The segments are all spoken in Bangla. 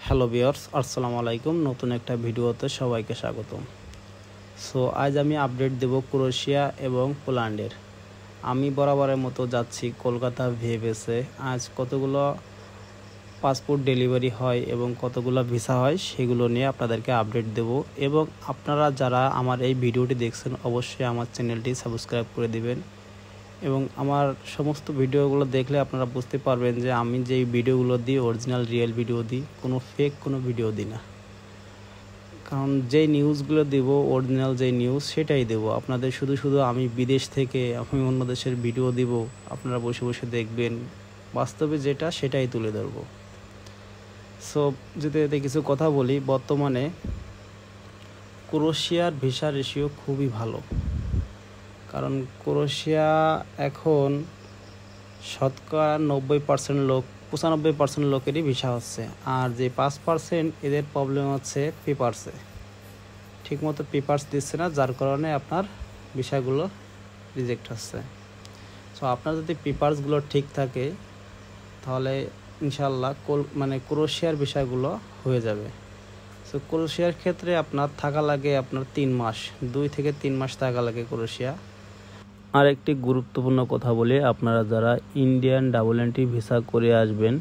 হ্যালো ভিউয়ার্স, আসসালামু আলাইকুম। নতুন একটা ভিডিওতে সবাইকে স্বাগতম। সো আজ আমি আপডেট দেব ক্রোয়েশিয়া এবং পোল্যান্ডের। আমি বরাবরের মতো যাচ্ছি কলকাতা ভিএফএসে। আজ কতগুলো পাসপোর্ট ডেলিভারি হয় এবং কতগুলো ভিসা হয় সেগুলো নিয়ে আপনাদেরকে আপডেট দেব। এবং আপনারা যারা আমার এই ভিডিওটি দেখছেন অবশ্যই আমার চ্যানেলটি সাবস্ক্রাইব করে দিবেন এবং আমার সমস্ত ভিডিওগুলো দেখলে আপনারা বুঝতে পারবেন যে আমি যেই ভিডিওগুলো দিই অরিজিনাল রিয়েল ভিডিও দিই, কোনো ফেক কোনো ভিডিও দিই না। কারণ যেই নিউজগুলো দেব অরিজিনাল যেই নিউজ সেটাই দেব আপনাদের। শুধু আমি বিদেশ থেকে আমি অন্য দেশের ভিডিও দিব, আপনারা বসে বসে দেখবেন, বাস্তবে যেটা সেটাই তুলে ধরব। সো যেতে যেতে কিছু কথা বলি। বর্তমানে ক্রোয়েশিয়ার ভিসা রেশিও খুবই ভালো, কারণ ক্রোয়েশিয়া এখন শতকরা 90% লোক 95% লোকেরই ভিসা হচ্ছে। আর যে 5% এদের প্রবলেম হচ্ছে পেপারসে, ঠিকমতো পেপারস দিচ্ছে না, যার কারণে আপনার ভিসাগুলো রিজেক্ট হচ্ছে। সো আপনার যদি পেপারসগুলো ঠিক থাকে তাহলে ইনশাল্লাহ ক্রোয়েশিয়ার ভিসাগুলো হয়ে যাবে। সো ক্রোয়েশিয়ার ক্ষেত্রে আপনার থাকা লাগে আপনার 3 মাস, 2 থেকে 3 মাস থাকা লাগে ক্রোয়েশিয়া। আর একটি গুরুত্বপূর্ণ কথা বলি, আপনারা যারা ইন্ডিয়ান ডাবল-এন্ট্রি ভিসা করে আসবেন,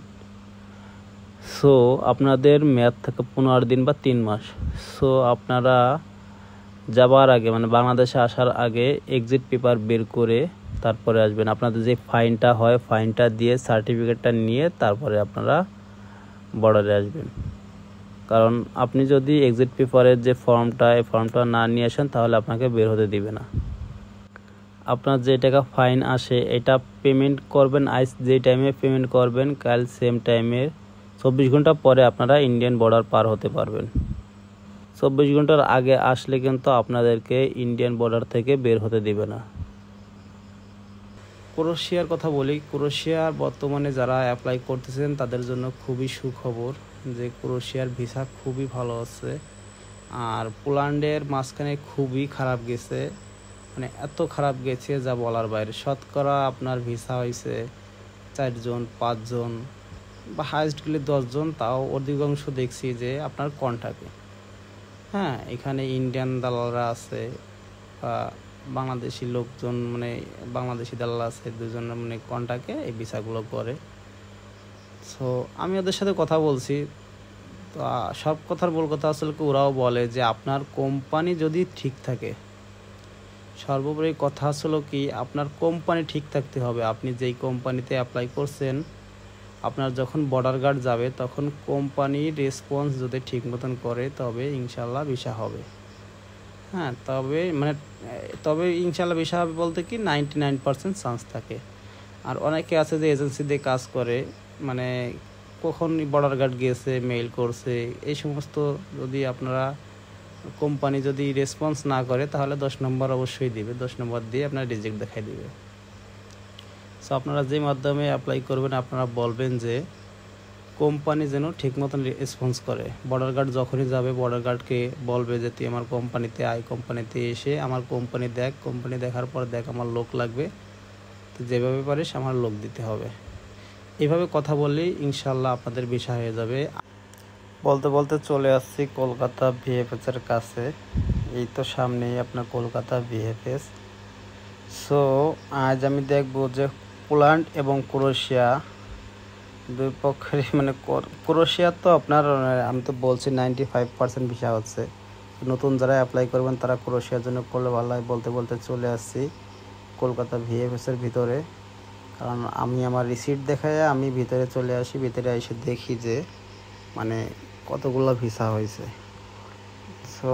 সো আপনাদের মেয়াদ থাকে 15 দিন বা 3 মাস। সো আপনারা যাবার আগে বাংলাদেশে আসার আগে এক্সিট পেপার বের করে তারপরে আসবেন। আপনাদের যে ফাইনটা হয় ফাইনটা দিয়ে সার্টিফিকেটটা নিয়ে তারপরে আপনারা বর্ডারে আসবেন। কারণ আপনি যদি এক্সিট পেপারের যে ফর্মটা না নিয়ে আসেন তাহলে আপনাকে বের হতে দিবে না। আপনার যে টাকা ফাইন আসে এটা পেমেন্ট করবেন, আজ যে টাইমে পেমেন্ট করবেন কাল সেম টাইমের 24 ঘন্টা পরে আপনারা ইন্ডিয়ান বর্ডার পার হতে পারবেন। 24 ঘন্টার আগে আসলে কিন্তু আপনাদেরকে ইন্ডিয়ান বর্ডার থেকে বের হতে দিবে না। ক্রোয়েশিয়ার কথা বলি। ক্রোয়েশিয়ার বর্তমানে যারা অ্যাপ্লাই করতেছেন তাদের জন্য খুবই সুখবর যে ক্রোয়েশিয়ার ভিসা খুবই ভালো আছে। আর পোল্যান্ডের মাঝখানে খুবই খারাপ গেছে, এত খারাপ গেছে যা বলার বাইরে। শতকরা আপনার ভিসা হয়েছে 4 জন 5 জন বা হাইস্ট গেলে 10 জন, তাও অধিকাংশ দেখছি যে আপনার কন্ট্যাক্টে। হ্যাঁ, এখানে ইন্ডিয়ান দালালরা আছে বা বাংলাদেশি লোকজন, বাংলাদেশি দালাল আছে, দুজন কন্ট্যাক্টে এই ভিসাগুলো করে। সো আমি ওদের সাথে কথা বলছি, তো সব কথার বল কথা আসলে ওরাও বলে যে আপনার কোম্পানি যদি ঠিক থাকে, সর্বোপরি কথা হলো কি আপনার কোম্পানি ঠিক থাকতে হবে। আপনি যেই কোম্পানিতে অ্যাপ্লাই করছেন, আপনার যখন বর্ডার গার্ড যাবে তখন কোম্পানির রেসপন্স যদি ঠিক মতন করে তবে ইনশাল্লাহ ভিসা হবে। হ্যাঁ, তবে ইনশাল্লাহ ভিসা হবে বলতে কি 99% চান্স থাকে। আর অনেকে আছে যে এজেন্সি দিয়ে কাজ করে, কখন বর্ডার গার্ড গিয়েছে, মেইল করছে, এই সমস্ত যদি আপনারা কোম্পানি যদি রেসপন্স না করে তাহলে 10 নম্বর অবশ্যই দিবে, 10 নম্বর দিয়ে আপনার রিজেক্ট দেখাই দিবে। সো আপনারা যে মাধ্যমে অ্যাপ্লাই করবেন আপনারা বলবেন যে কোম্পানি যেন ঠিক মতন রেসপন্স করে। বর্ডার গার্ড যখনই যাবে বর্ডার গার্ডকে বলবে যে তুই আমার কোম্পানিতে আয়, কোম্পানিতে এসে আমার কোম্পানি দেখ, কোম্পানি দেখার পর দেখ আমার লোক লাগবে, তো যেভাবে পারিস আমার লোক দিতে হবে। এইভাবে কথা বললেই ইনশাল্লাহ আপনাদের ভিসা হয়ে যাবে। বলতে বলতে চলে আসছি কলকাতা ভিএফএস এর কাছে। এই তো সামনেই আপনার কলকাতা ভিএফএস। সো আজ আমি দেখব যে পোল্যান্ড এবং ক্রোয়েশিয়া দুই পক্ষের ক্রোয়েশিয়া তো আপনার আমি তো বলছি 95% ভিসা হচ্ছে। নতুন যারা অ্যাপ্লাই করবেন তারা ক্রোয়েশিয়ার জন্য করলে ভালো হয়। বলতে বলতে চলে আসছি কলকাতা ভিএফএস এর ভিতরে, কারণ আমি আমার রিসিট দেখায় আমি ভিতরে চলে আসি। ভিতরে এসে দেখি যে কতগুলো ভিসা হয়েছে। সো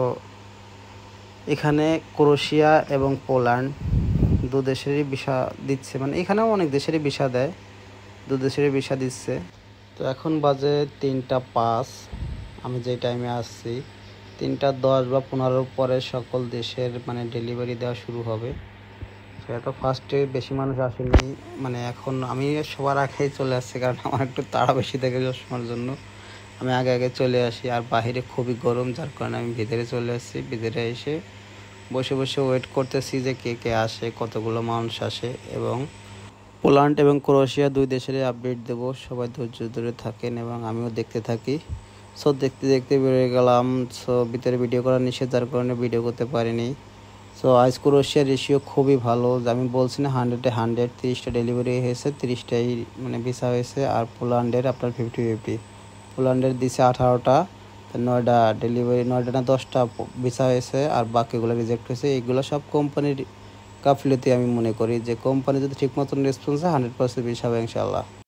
এখানে ক্রোয়েশিয়া এবং পোল্যান্ড দু দেশেরই ভিসা দিচ্ছে, এখানেও অনেক দেশেরই ভিসা দেয়, দু দেশেরই ভিসা দিচ্ছে। তো এখন বাজে 3টা 5, আমি যে টাইমে আসছি 3টা 10 বা 15 পরে সকল দেশের ডেলিভারি দেওয়া শুরু হবে। সেটা তো ফার্স্টে বেশি মানুষ আসেনি, এখন আমি সবার আগেই চলে আসছি, কারণ আমার একটু তাড়া বেশি থাকে সময়ের জন্য আমি আগে চলে আসি। আর বাহিরে খুবই গরম, যার কারণে আমি ভিতরে চলে আসছি। ভিতরে এসে বসে বসে ওয়েট করতেছি যে কে কে আসে, কতগুলো মানুষ আসে। এবং পোল্যান্ড এবং ক্রোয়েশিয়া দুই দেশেরই আপডেট দেব, সবাই ধৈর্য ধরে থাকেন এবং আমিও দেখতে থাকি। সো দেখতে দেখতে বেরিয়ে গেলাম। সো ভিতরে ভিডিও করা নিষেধ, যার কারণে ভিডিও করতে পারিনি। সো আজ ক্রোয়েশিয়ার রেশিও খুবই ভালো, আমি বলছি না 100-এ 100, 30টা ডেলিভারি হয়েছে, 30টাই মানে ভিসা হয়েছে। আর পোল্যান্ডের আপনার 50-50, পোল্যান্ডের দিছে 18টা, 9টা ডেলিভারি, 9টা না 10টা ভিসা হয়েছে, আর বাকিগুলো রিজেক্ট হয়েছে। এইগুলো সব কোম্পানির গাফিলতি। আমি মনে করি যে কোম্পানি যদি ঠিক মতন রেসপন্স হয় 100% ভিসা হবে ইনশাল্লাহ।